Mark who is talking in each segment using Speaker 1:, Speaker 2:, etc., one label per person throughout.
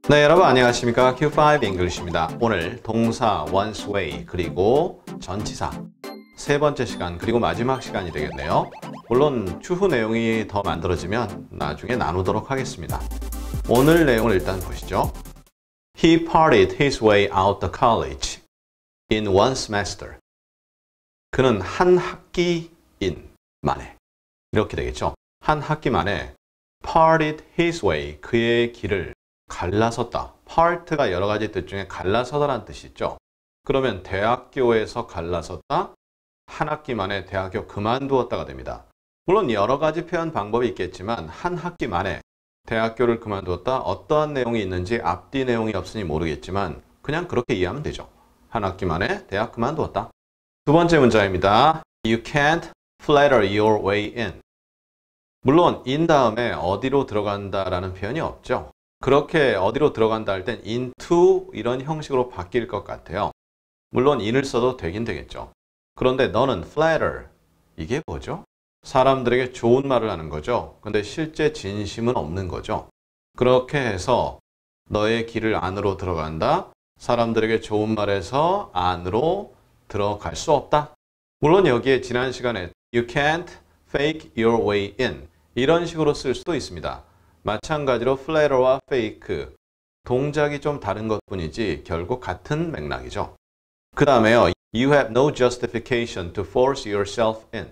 Speaker 1: 네, 여러분 안녕하십니까? Q5 English입니다. 오늘 동사 once way 그리고 전치사 세 번째 시간 그리고 마지막 시간이 되겠네요. 물론 추후 내용이 더 만들어지면 나중에 나누도록 하겠습니다. 오늘 내용을 일단 보시죠. He partied his way out the college in one semester. 그는 한 학기인 만에 이렇게 되겠죠. 한 학기 만에 partied his way 그의 길을 갈라섰다. part가 여러 가지 뜻 중에 갈라서다라는 뜻이 있죠. 그러면 대학교에서 갈라섰다. 한 학기 만에 대학교 그만두었다가 됩니다. 물론 여러 가지 표현 방법이 있겠지만 한 학기 만에 대학교를 그만두었다. 어떠한 내용이 있는지 앞뒤 내용이 없으니 모르겠지만 그냥 그렇게 이해하면 되죠. 한 학기 만에 대학 그만두었다. 두 번째 문장입니다. You can't flatter your way in. 물론 in 다음에 어디로 들어간다라는 표현이 없죠. 그렇게 어디로 들어간다 할 땐 into 이런 형식으로 바뀔 것 같아요. 물론 in을 써도 되긴 되겠죠. 그런데 너는 flatter, 이게 뭐죠? 사람들에게 좋은 말을 하는 거죠. 근데 실제 진심은 없는 거죠. 그렇게 해서 너의 길을 안으로 들어간다. 사람들에게 좋은 말해서 안으로 들어갈 수 없다. 물론 여기에 지난 시간에 you can't fake your way in 이런 식으로 쓸 수도 있습니다. 마찬가지로 flatter와 fake 동작이 좀 다른 것뿐이지 결국 같은 맥락이죠. 그 다음에요. You have no justification to force yourself in.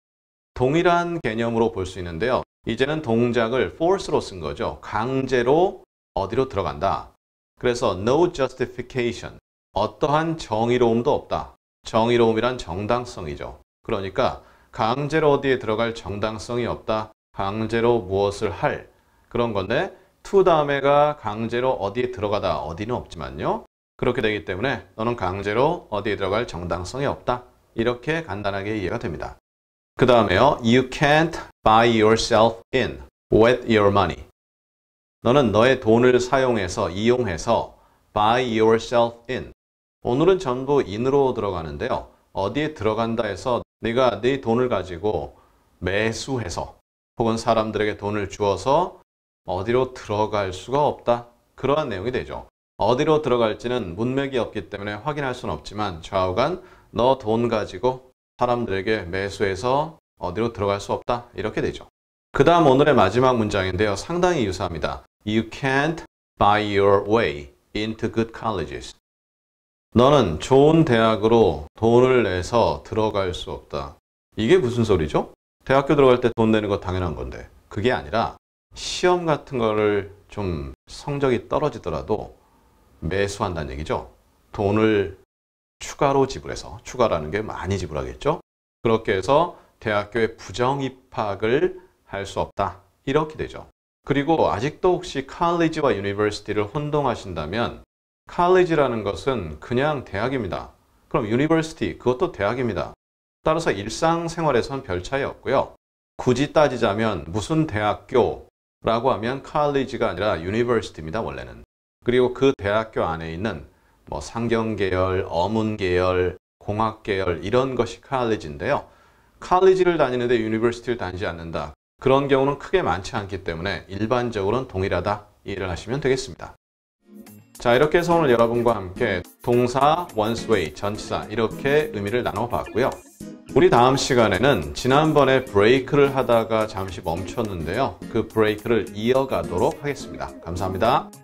Speaker 1: 동일한 개념으로 볼 수 있는데요. 이제는 동작을 force로 쓴 거죠. 강제로 어디로 들어간다. 그래서 no justification. 어떠한 정의로움도 없다. 정의로움이란 정당성이죠. 그러니까 강제로 어디에 들어갈 정당성이 없다. 강제로 무엇을 할 그런 건데 to 다음에가 강제로 어디에 들어가다 어디는 없지만요. 그렇게 되기 때문에 너는 강제로 어디에 들어갈 정당성이 없다. 이렇게 간단하게 이해가 됩니다. 그 다음에요. You can't buy yourself in with your money. 너는 너의 돈을 사용해서 이용해서 buy yourself in. 오늘은 전부 in으로 들어가는데요. 어디에 들어간다 해서 네가 네 돈을 가지고 매수해서 혹은 사람들에게 돈을 주어서 어디로 들어갈 수가 없다. 그러한 내용이 되죠. 어디로 들어갈지는 문맥이 없기 때문에 확인할 수는 없지만 좌우간 너 돈 가지고 사람들에게 매수해서 어디로 들어갈 수 없다. 이렇게 되죠. 그 다음 오늘의 마지막 문장인데요. 상당히 유사합니다. You can't buy your way into good colleges. 너는 좋은 대학으로 돈을 내서 들어갈 수 없다. 이게 무슨 소리죠? 대학교 들어갈 때 돈 내는 거 당연한 건데 그게 아니라 시험 같은 거를 좀 성적이 떨어지더라도 매수한다는 얘기죠. 돈을 추가로 지불해서, 추가라는 게 많이 지불하겠죠. 그렇게 해서 대학교에 부정 입학을 할 수 없다. 이렇게 되죠. 그리고 아직도 혹시 college와 university를 혼동하신다면 college라는 것은 그냥 대학입니다. 그럼 university, 그것도 대학입니다. 따라서 일상생활에선 별 차이 없고요. 굳이 따지자면 무슨 대학교 라고 하면 college가 아니라 university입니다. 원래는. 그리고 그 대학교 안에 있는 뭐 상경계열, 어문계열, 공학계열 이런 것이 college인데요. college를 다니는데 university를 다니지 않는다. 그런 경우는 크게 많지 않기 때문에 일반적으로는 동일하다. 이해를 하시면 되겠습니다. 자, 이렇게 해서 오늘 여러분과 함께 동사 once way, 전치사 이렇게 의미를 나눠봤고요. 우리 다음 시간에는 지난번에 브레이크를 하다가 잠시 멈췄는데요. 그 브레이크를 이어가도록 하겠습니다. 감사합니다.